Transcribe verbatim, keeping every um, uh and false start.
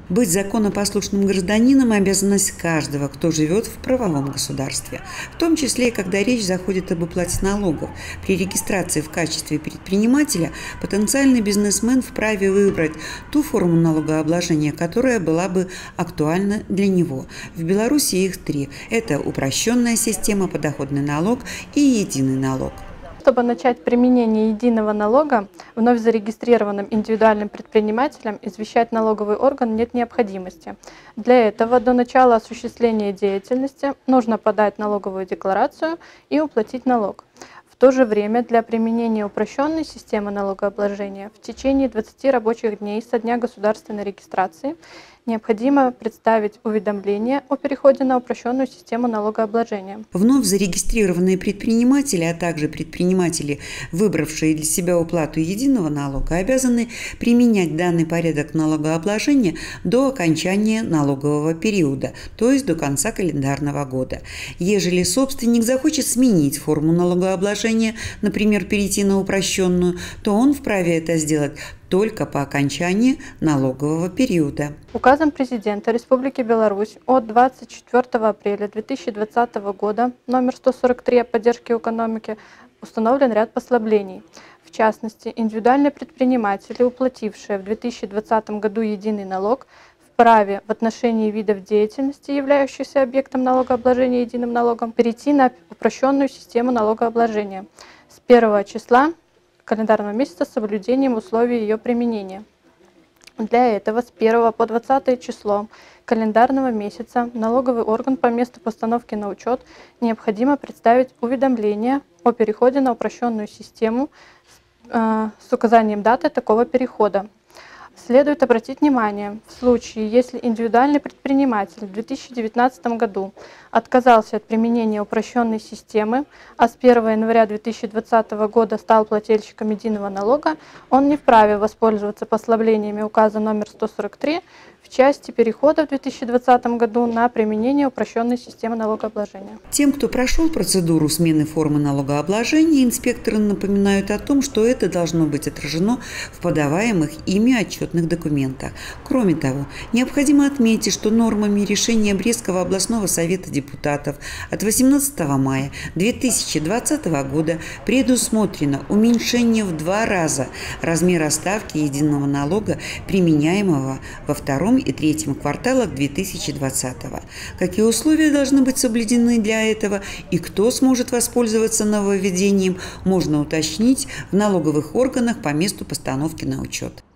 Быть законопослушным гражданином – обязанность каждого, кто живет в правовом государстве, в том числе и когда речь заходит об уплате налогов. При регистрации в качестве предпринимателя потенциальный бизнесмен вправе выбрать ту форму налогообложения, которая была бы актуальна для него. В Беларуси их три – это упрощенная система, подоходный налог и единый налог. Чтобы начать применение единого налога, вновь зарегистрированным индивидуальным предпринимателям извещать налоговый орган нет необходимости. Для этого до начала осуществления деятельности нужно подать налоговую декларацию и уплатить налог. В то же время для применения упрощенной системы налогообложения в течение двадцати рабочих дней со дня государственной регистрации необходимо представить уведомление о переходе на упрощенную систему налогообложения. Вновь зарегистрированные предприниматели, а также предприниматели, выбравшие для себя уплату единого налога, обязаны применять данный порядок налогообложения до окончания налогового периода, то есть до конца календарного года. Ежели собственник захочет сменить форму налогообложения, например, перейти на упрощенную, то он вправе это сделать только по окончании налогового периода. Указом президента Республики Беларусь от двадцать четвёртого апреля две тысячи двадцатого года номер сто сорок три о поддержке экономики установлен ряд послаблений. В частности, индивидуальные предприниматели, уплатившие в две тысячи двадцатом году единый налог, вправе в отношении видов деятельности, являющихся объектом налогообложения единым налогом, перейти на упрощенную систему налогообложения с первого числа календарного месяца с соблюдением условий ее применения. Для этого с первого по двадцатое число календарного месяца налоговый орган по месту постановки на учет необходимо представить уведомление о переходе на упрощенную систему с, э, с указанием даты такого перехода. Следует обратить внимание, в случае, если индивидуальный предприниматель в две тысячи девятнадцатом году отказался от применения упрощенной системы, а с первого января две тысячи двадцатого года стал плательщиком единого налога, он не вправе воспользоваться послаблениями указа номер сто сорок три в части перехода в две тысячи двадцатом году на применение упрощенной системы налогообложения. Тем, кто прошел процедуру смены формы налогообложения, инспекторы напоминают о том, что это должно быть отражено в подаваемых ими отчетных документах. Кроме того, необходимо отметить, что нормами решения Брестского областного совета депутатов от восемнадцатого мая две тысячи двадцатого года предусмотрено уменьшение в два раза размера ставки единого налога, применяемого во втором и третьем кварталах две тысячи двадцатого. Какие условия должны быть соблюдены для этого и кто сможет воспользоваться нововведением, можно уточнить в налоговых органах по месту постановки на учет.